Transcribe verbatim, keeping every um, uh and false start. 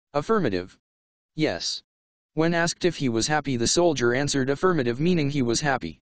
Affirmative. Yes. When asked if he was happy, the soldier answered affirmative, meaning he was happy.